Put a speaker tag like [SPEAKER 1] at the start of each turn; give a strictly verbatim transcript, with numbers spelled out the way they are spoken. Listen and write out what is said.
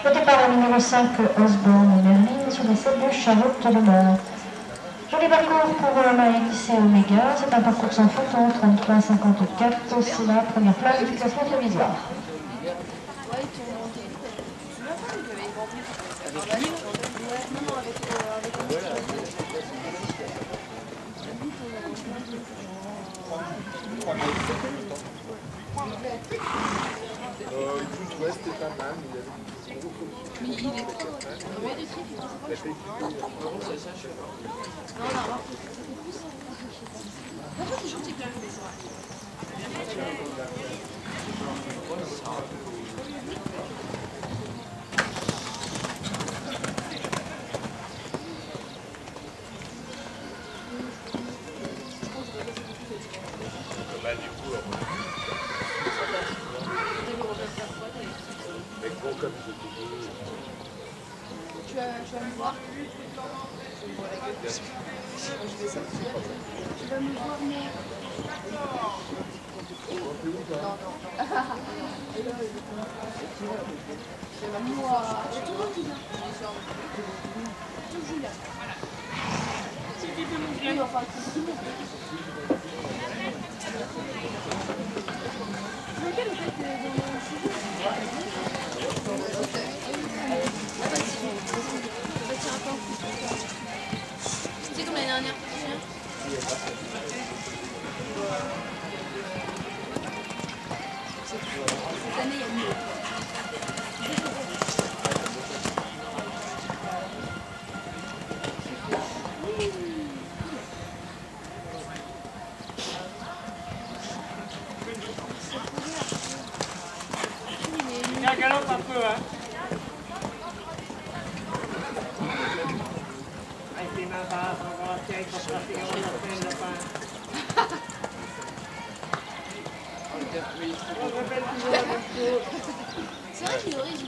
[SPEAKER 1] Au départ, au numéro cinq, Osborne et Merlin sur les sept de Charlotte de Mort. Joli parcours pour la lycée Oméga, c'est un parcours sans faute en trente-trois cinquante-quatre, c'est la première place du classement provisoire.
[SPEAKER 2] Euh, écoute, ouais, c'était pas mal, mais il y avait...
[SPEAKER 3] Mais il est combien de trucs? Non, non, non. C'est gentil quand même, mais c'est vrai.
[SPEAKER 2] Bah, du coup, mais gros comme je te dis.
[SPEAKER 3] Tu vas, tu vas me voir. Je vais sortir. Tu vas me voir, mais... Non, non. C'est ma moi. Je te vois, Julien. Tout Julien. C'était de mon bien. Enfin, c'est tout le monde. Lequel, en fait, dans le sujet? Ah bah si, on va tirer un peu en plus. C'est comme l'année dernière, tu te souviens? Cette année, il y a mieux.
[SPEAKER 4] Tiens, galope un peu, hein. Avec les mains basses, on va tirer pour frapper, on va faire le pain. On répète toujours la même chose.
[SPEAKER 3] C'est vrai qu'il aurait